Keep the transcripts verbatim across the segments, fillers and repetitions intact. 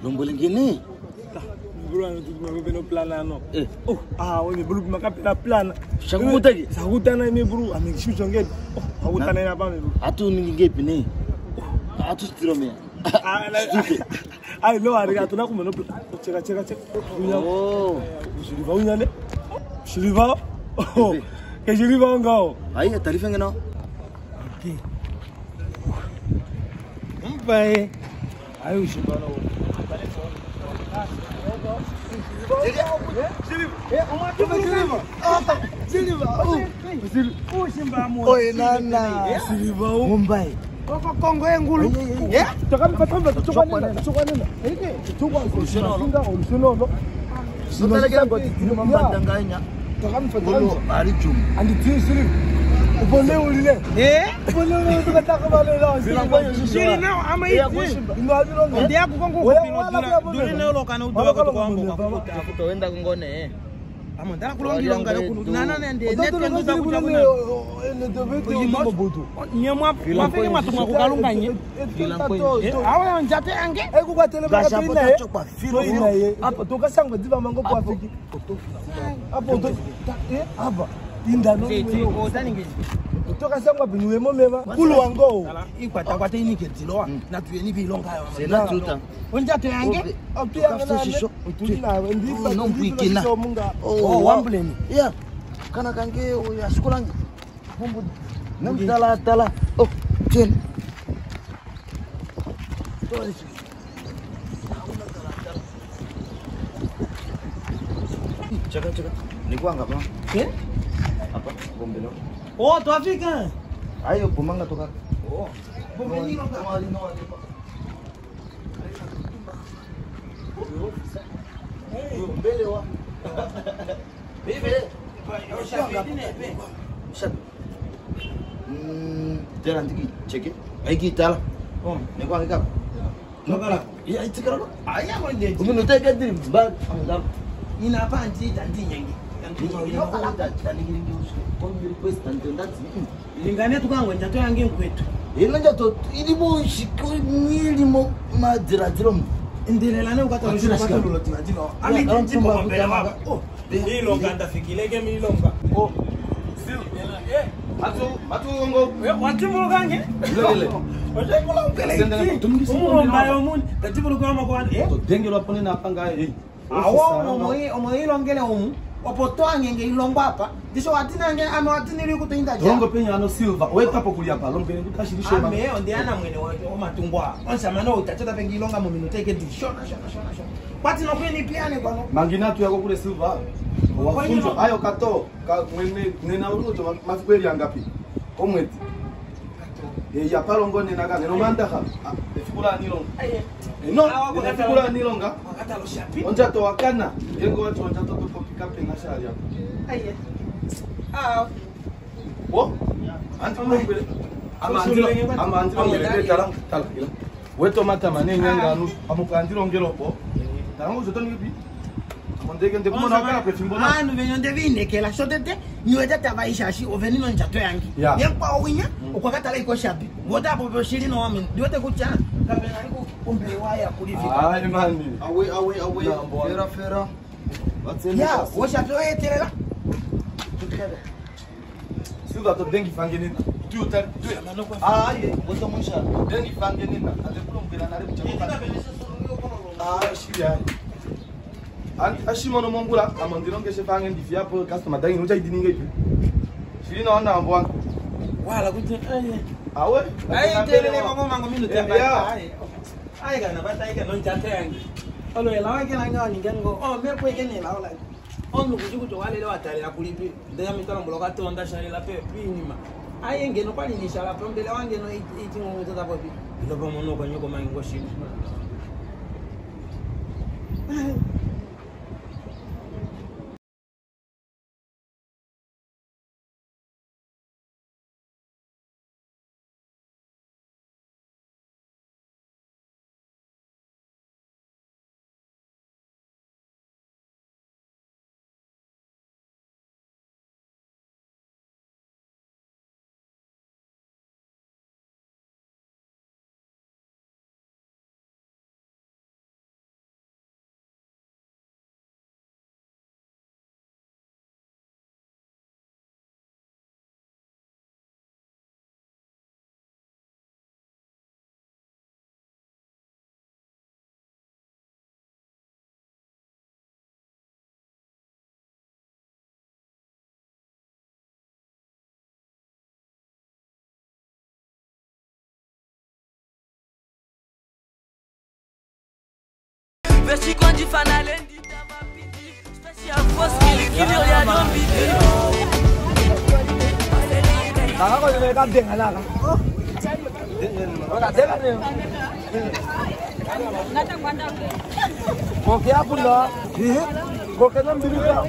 Lombo lingine. Bro, no plan no. Eh. Oh, ah, oni bro makapela plan. Shakutaki. Sakutana ime bro, amekishusha ngeti. Oh, hakutana na bame bro. Hatu ningepi ne? Hatu stiromea. Ah, ai lo ariga tunakuma no plan. Cheka cheka cheka. Oh. Shiriva unyale. Shiriva. Oh. Ke shiriva ngao. Haya taarifa ngena. Okay. Mbae. Ayo shibana. Oi nana, Mumbai. Kongo engulu. Eh? Takamba takamba tukwana tukwana. Eke tukwa solution olusono. Sotala ke ngoti tino mbandanganya. Takamba takamba ari chum. Andi tisiri. Ubole ulile. Eh? Ubole ulile tukataka bale la. Siri nao ama hivi. Ingalilonga. Ndio yako kongo kupilo. Dure nao lokana udoa kwa kwambo kwa Kutoenda kungone. Amo ndala kulongira ngana kunana nende net yangu za kutabuna. Nyamwa mafenge matumwa kukalunganye. Awe njate yange. Eh kukwatele bakapina eh. Filo ye. Hapo tukasangwa diva mango kwa Afrika. Hapo to eh hapa. Indano. Tete odani ngi. Tukasangwa binuwe momeva. Kulu wango. Ikwata kwata inike tiloa na tuyeni bilonga yo. Sena tuta. Onjate yange. Opiyanga shisho. Utulila ndiba no mbikina. Oh, wambleni. Yeah. Kana kange ya sikulang. Bumbu. Namdala tala. Oh, jen. Chaka chaka. Nikuwa ngapa? Eh? Apa? Bombelo. Oh, tu Afrika. Ayo pumanga toka. Oh. Bombelo no ali no ali. Mbele wa. Bebe. Shat. Hmm, tera ndiki cheke. Aiki tala. Oh, ne kwa ngaka. nokala. Ya itikara. Aya mo ndi. Umi no take dream bag amdam. Ina panti tanti nyangi. Lingane tukangwe njato yange nkwetu. Ina njato ilimo shiko milimo madira mu. Ndirelana ukata rushira patolo tinatino. Ami tintimbo mbele maba. Oh, hilo nganda fikileke milonga. Oh. Sil. Eh, atu atu ngo. Watimbo kange. Lele. Watimbo mbele. Umu mbayo mun. Tatibo kwa makwan. Eh. Dengelo apone na panga eh. Awo omo omo ilongele omu. Opoto angenge ilongwa hapa. Disho watina nge ame watini liku tuinda ja. Longo penya no silver. Weka hapo kulia pa. Longo penya kutashirishwe mama. Ame ondiana mwene wa matungwa. Onsa mano utachota pengi ilonga mu minuteke di shona shona shona shona. Kwati no kweni piane kwano. Mangina tu yako kule silver. Wafunzo ayo kato ka mwene nena uruto mafikweli angapi? Omweti. Eh ya palongo nena kana no manda ha. Efikula nilonga. No, efikula nilonga. Wakata lo shapi. Onja to wakana. Yengo watu onja to to pick up na shari yako. Aye. Ah. Wo? Anti mbele. Ama andilo ama andilo ngere tala tala. Weto mata mane nyanga anu amukandiro ngelo po. Tarango zoto nibi. Mondege ndeko mona kala pe fimbona. Ah, no venyo ndevine kela shotete. Niweta tabaisha shi ovenino njato yangi. Yekwa owinya ukwakata la iko shapi. Ngoda bobo shiri no wami. Ndiwete kuchana. Kapena aliku kumbele waya kulifika. Ah, imani. Awe awe awe. Fera fera. Ya, washapi wewe telela. Silva to dengi fangenina. Tu ta tu. Ah, ye, boto monsha. Dengi fangenina. Ate kulombela na rebu chakula. Ah, shia. Anti ashimono mongula amandiro ngeshe fangen di fiapo customer dangi nucha idininga ipi. Shiri na ona ambwa. Wala kuti aye. Awe. Aye telele kwa mango minu temba. Aye. Aye kana bata aye kana njato yangi. Olo elawa kila ngani ngengo. Oh, me kwa kene elawa la. Onu kujukuto wale le watali la kulipi. Ndeya mitala mbuloka tonda shari la pe pinima. Aye ngeno pali ni shala pembele wange no iti ngo tata popi. Ilo bomono kwa nyoko mango shini. Vesti kwa jifana lendi tabapiti Special force kili kili ya dombiti Kakak kau jangan kambing anak. Kau tak jalan ni. Kau kaya pun lah. Kau kena beli kau.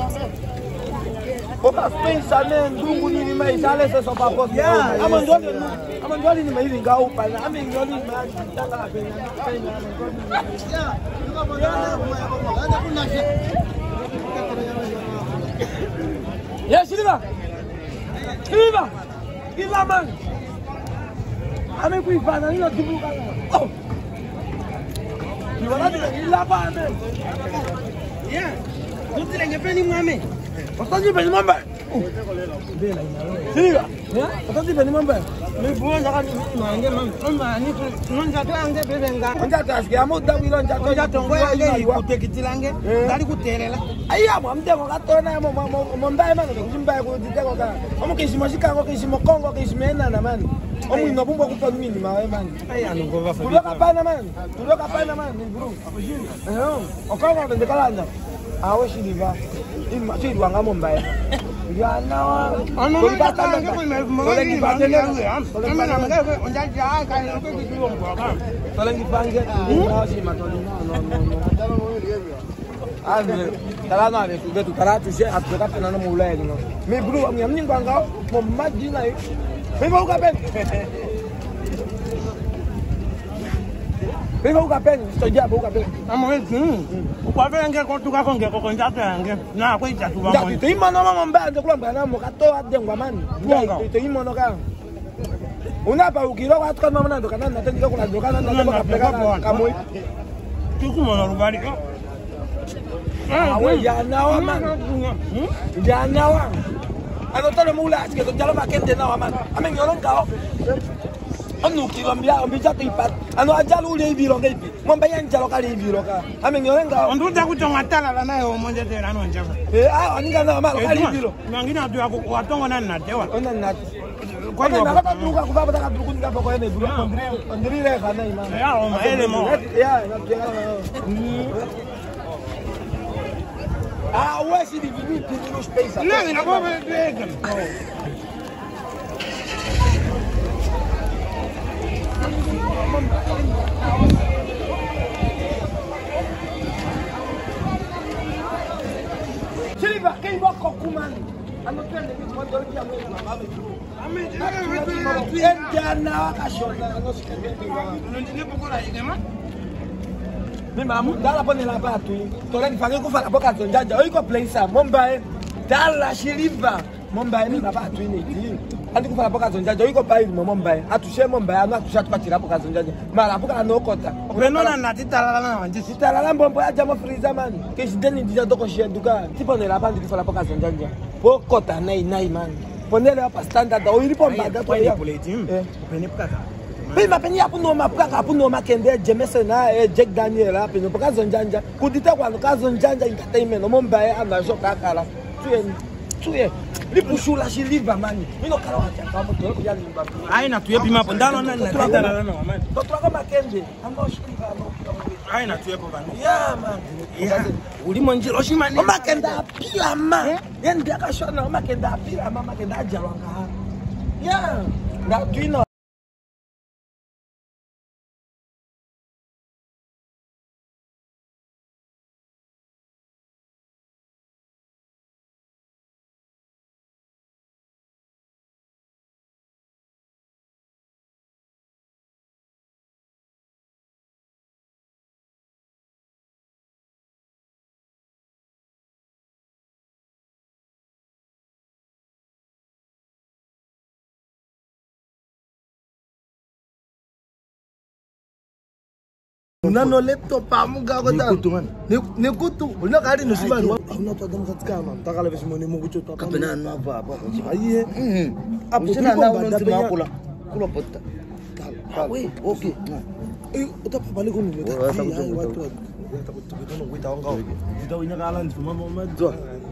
Kau tak spend sana tunggu ni mai sale sesopa pos. Ya. Aman jual ni, aman jual ni mai ni kau pan. Aman jual ni mai tak tak apa. Ya. Kau boleh ada ada pun nak. Ya sini lah. Viva! Viva, man! Ame kui fana, nina tubu kana. Oh! Viva la diga, ila pa ame. Yeah. Tuti lenye peni mwame. Watanji peni mwambe. Bela ina. Siga. Yeah? Watanji peni mwambe. Me buon jaka ni mange mam. Mama ni nonja to ange bebenga. Onja taski amo dawi lonja to. Onja tongo ange kutekitilange. Dali kutelela. Aya mo amde mo gatona mo mo mbaye mano kujimbaye ko diteko ka. Omo kishimo shikango kishimo kongo kishimena na man. Omo inobumba kupa nini mawe man. Aya ngova fa. Tuloka pana man. Tuloka pana man ni bro. Eh. Okongo ndo kalanda. Awo shiliva. Ini machi duanga mo mbaye. Ya na. Ano ka tanga ko me mo ngi bangele. Kama na mga onja ja ka ni ko kitu ngo ka. Tolengi bange. Na si matoli no no no. Ave, tala na ave kubetu karatu je atuka pena no mulai no. Me bro am yam ninga ngao mo majina e. Me ba uka pen. Me ba uka pen, sto ja ba uka pen. Amo e hm. Kwa vile nge ko tuka ko nge ko konja ta nge. Na ko ita tu ba mo. Te imono mo mba ndo kulamba na mo ka to adengwa man. Te imono ka. Una ba ukiro kwa tuka mama ndo kana na tendika kula ndo kana na ka peka kamoi. Tuku mo no rubari. Awe jana man. Jana. Ano tolo mula aske to jalo makende na man. Amen yoron ka. Anu kilomia ombija tipat. Ano ajalu le biro ngepi. Momba yan jalo ka le biro ka. Amen yoron ka. Ondu ta kutonga tala la nayo monje tera no njaba. Eh ah aninga na malo ka le biro. Mangina atu ako watongo na na tewa. Ona na. Kwa nini nakata tuka kubaba taka tuku nika poko ene biro. Ondri ondri le kana imama. Ya o maele mo. Ya na tuka na. Ah, ouais, c'est des vidéos qui nous payent ça. Non, il n'a pas fait de règles. C'est va qu'il va kokuman. Ano tena ni mmoja wa kia mwe na mama tu. Ame jana kashona ano sikendinga. Unondine pokola igema. Mima dala pone la batu toleni fange kufa la boka zonjanja oiko place mombae dala shiliva mombae ni la batu ni ti andi kufa la boka zonjanja oiko pai mombae atushe mombae anu atusha tukatira boka zonjanja mara boka no kota renona na titala na wanje titala la mbombo aja mo freezer man ke sideni dija doko sheduka tipo ne la bandi kufa la boka zonjanja po kota nai nai man ponele hapa standard o ilipo mbada to ya eh pene paka Pima peni apu no mapaka apu no makende Jameson na Jack Daniel apu no paka zonjanja kudita kwa no zonjanja entertainment no mombaye anajo kakala tuye tuye lipushula shiliva mani mino kala wacha kama to ko yali mbapu aina tuye pima hapo ndalo na na tata na mama to tuko makende amba shiliva no aina tuye hapo bana ya man ya ulimo njiro shimani makenda pila ma yende akashona makenda pila mama makenda ajalwanga ya na tuino Nano laptop pamuga ko ta. Ne kutu. Una kari no siba. Una to dam katka ma. Takala bes mo ni mo kutu ta. Kapena no ba ba. Aye. Apo sina na uno tima kula. Kula potta. Awe, okay. Eh, uta pa balik ko ni. Ai watu. Ya ta kutu ko no wita ngao. Video ina kala ni mama ma do.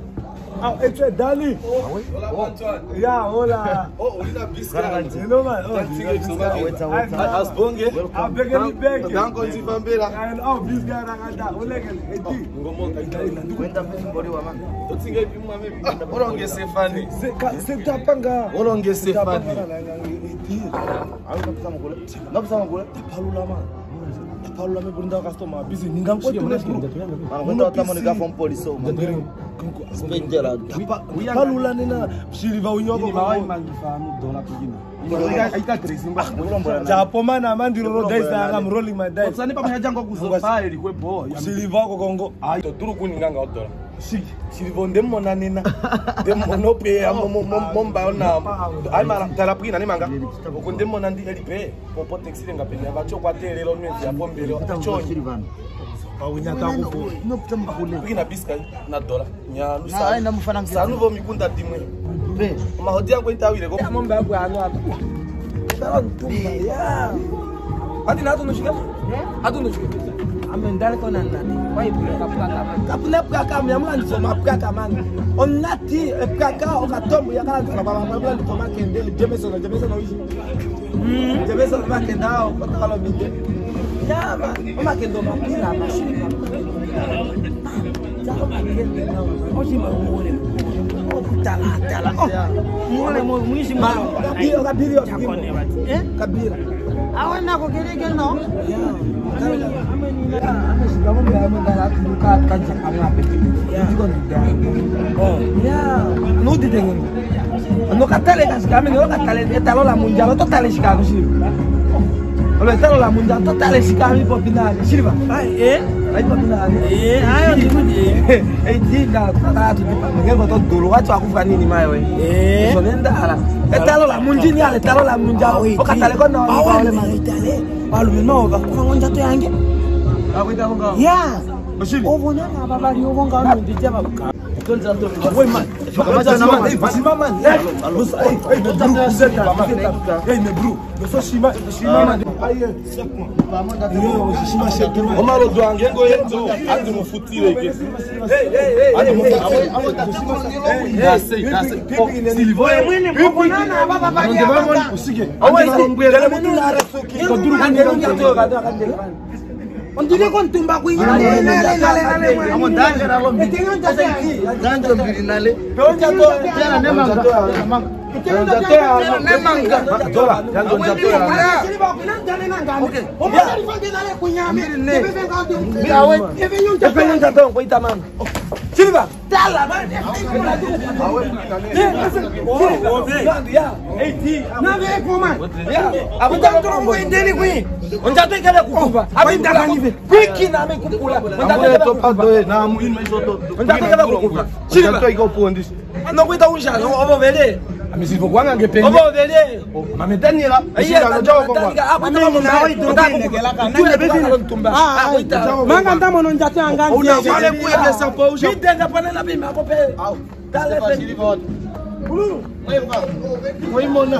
Ah, et tu es Dani? Ah oui? Yeah, hola. Oh, on a biscuit. Hello, man. Oh, Asbonge. I'm begging you, begging. Dango Zifambela. And oh, this guy, Raganda. Ole, eti. Kwenda mbori wa mama. Utsinge pimwa mimi. Olonge Stefani. Sekta panga. Olonge Stefani. Eti. Ayo nakusama kule. Nakusama kule. Tapalula man. Tapalula me bunda customer busy. Ningango tu ne bro. Wenda tamani ka from police so. Spendera. Tapalula nina shiliva unyoko kwa mangifahamu dona pigina. Aita tresimba. Japo mana mandiro ro dice I'm rolling my dice. Tsani pa manya jango kuzomba ilikuwe bo. Shiliva ko kongo. Ayo turu kuninganga odola. Sigi, silivonde mona nina. Dem monope amo momba na. Ai mara therapy na nimanga. Okunde mona ndi elipe. Popo texile ngapenya bacho kwa telelo nwezi ya pombelo. Chonyi. Awunya takupo. No putamba kule. Pigina biska na dola. Nya lusa. Ai na mfana ngisa. Sanu vo mikunda timwe. Be. Mahodi yangu itawile ko. Momba yangu ano hapa. Tara ntumba. Yeah. Hadi na hatu nushika? Hatu nushika. Amendale kona nani? Why pula kapaka? Kapula kapaka myamu ni soma kapaka man. Onati kapaka okatombu yakala tuna baba mabula ni koma kende jemeso na jemeso na wishi. Mm, jemeso na kenda o patalo minde. Ya ma, mama kendo mapila mashini. Zako makende na. Oji mangole. Okutala tala. Oh. Mole mo mwishi ma. Kabira kabira. Eh? Kabira. Awe na ko gerege no? Yeah. No didn't no catale cascame, no catale, e talo la mundial, totale scavo, Silva. Allora, talo la mundial, totale scavo, popinale, Silva. Eh? Hai popinale? Eh, hai di così. E di da tarato di perché ho fatto duro, faccio a cufa nini mai, eh. Sono andata. E talo la mundial, talo la mundial. O catale con no, no, ma itale. Allora, no, va qua non già anche. Yeah. Ovona baba bali ovonga no ndije baba. Tonza ndo. Woi man. Kamaza na man. Eh, basima man. Eh, eh, tonza zeta. Eh, me bro. So shima, shima man. Aye, sekwa. Pamanda yo, shima sheke man. Omaro do angengo yeto, andi mufutire ke. Eh, eh, eh. Andi mufutire. Awo ta shima ngelo. Eh, sei, sei. Silvo. Eh, mwini mkonana baba bali. Ndo baba usige. Awo ngwele mutula arasoki. Ko duru ngelo ngato gado akandele. On dirait qu'on tombe à couille. Allez, allez, allez, allez. On dange à l'homme. Et t'es un tas ici. Dange au birinale. Mais on t'a toi, t'es la même manga. T'es un tas, t'es la même manga. Dola, dange au jato. Ok. On va aller faire des allées couillame. Tu veux faire quand tu. Mais ah ouais. Et viens un tas. Et viens un tas, quoi ta man. Silva, t'as la main. Ah ouais. Oh, oh, viens. Eh, dis. Non mais comment? Ya. Abu ta tu ko indeni kui. On t'a dit qu'elle kukuba. Abi ndala nive. Kwiki na me kukula. On t'a dit que pas na mu ino isoto. On t'a dit que kukuba. Silva to iko pondis. No kwita unja no obo vele. Amisipo kwanga ngepende. Obo vele. Mame tanira. Ayya no jawo kwa. Abu ta mo na ito kinekela kana. Tule bezi ntumba. Ah, kwita. Manga ndamo no njate anga nje. Una wale kuya pesa po usha. Bidenda panela bima ko pe. Au. Dale pe. Bulu. Moi mona.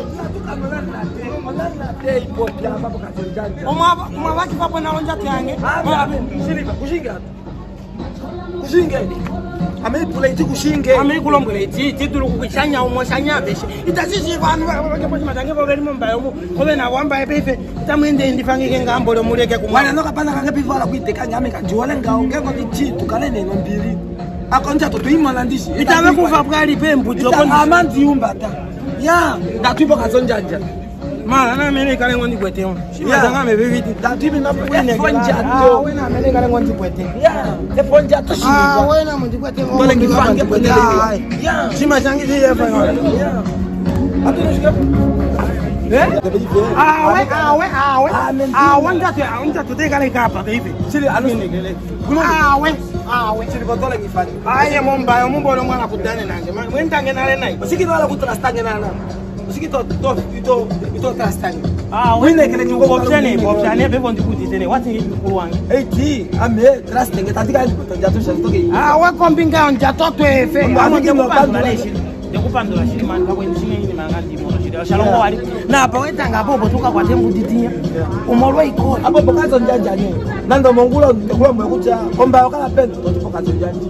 Oma oma waki papo na lonja tiange. Silva kushinga. Kushinga ni. Ame pula iti kushinge. Ame kulombele iti titulu kuchanya umo shanya beshe. Itasisi kwa anu kwa matange kwa veli mumba yomu. Kobe na wamba epefe. Tamwende indifangi ngambo lo muleke kumwa. Wana noka pana kange pivala kuiteka ngame kajuale ngao ngeko ni chitu kalene no mbili. Akonja to tuimala ndishi. Itame kufa bwali pembu joko amanzi umbata. Ya, ndatuipo kazonjanja. Mala na mele kale ngondi kwete on. Shima zanga me bebiti. Ndatuipo na kwene fonja to. Wena mele kale ngondi kwete. Ya, te fonja to shima. Ah, wena ngondi kwete. Tole kifange kwete. Ya, shima zangi ziye fa. Ya. Atushika. Eh? Ah, we, ah, we, ah, we. Ah, wanja to, wanja to te kale kapa baby. Sili alumini kele. Ah, we. Ah, we chiri botola kifanya. Aye momba, yo mombo lo mwana kudane nange. Mwenda ngenale nai. Usiki no ala kutrastange nana. Usiki to to to to trastange. Ah, we ne kele nyungo optione, optione be bondi kuti tene. Wati ni kuruwange. Eh ti, ame trastange tatika to jato shantoke. Ah, we kombinga on jato to efe. Amo jemo pandole shiri. Ndekupandula shiri man kwa ndishinye ni mangandi mono shiri. Shalongo wali. Na apa wetanga bobo tuka kwa tembu ditinya. Umolwa iko. Abo bokazo njanja ni. Nando mongula ndekula mwekucha. Komba wakala pento to tupoka njanja.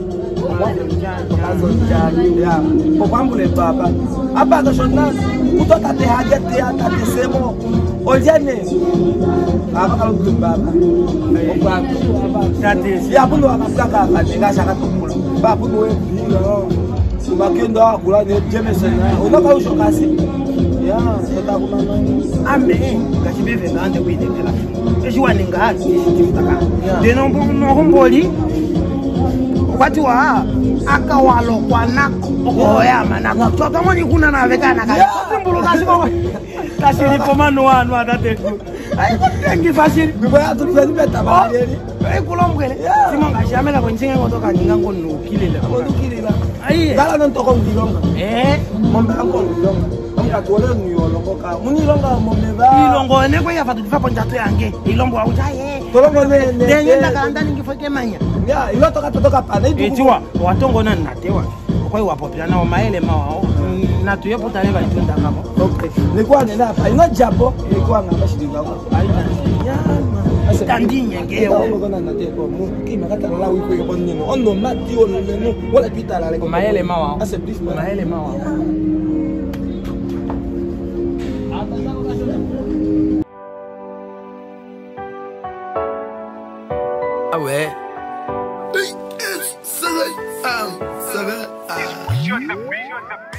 ya pokwambule papa apa ka shona kutoka te haja te ata semo oljane apa kalau baba okwa tati ya bundo akasaka katika shaka tukula ba bundo we bilo bakendo akula ne jemesena unaka ushokasi ya sota kuna ame kashibeve ngande kuidetela eshiwane ngazi eshikifutaka deno no homboli wakati wa akawalo kwa nako oya manako toto moni kuna na vekana kali mbulu kasiko kasiri pomano wanu atateku ai kutengi fasiri biboya tulifani beta baleri ai kulombwele simonga shamela kwenzinga ngotoka ningango nukilila nukilila ai gala non toko ngilonga eh mombe ango ngilonga Mira tuole niyolongo ka munilonga momeba ilongo ne ko yafa tufa njato yange ilongo aujaye tolongo ne ne dengenda kanda ningifoke manya ya ilo toka toka pana itu etiwa watongo na natewa kwa hiyo wapopila nao maele mao na tuyepo tale bali twenda kama okay nilikuwa nenda hapa ina japo nilikuwa ngamba shilinga huko asa tandinye ngeo ngo na nateko mu kima kata la wiko yo bonino ondo mati ono menu wala pitala le maele mao asa brief maele mao Ah ouais. Ça va, ça va.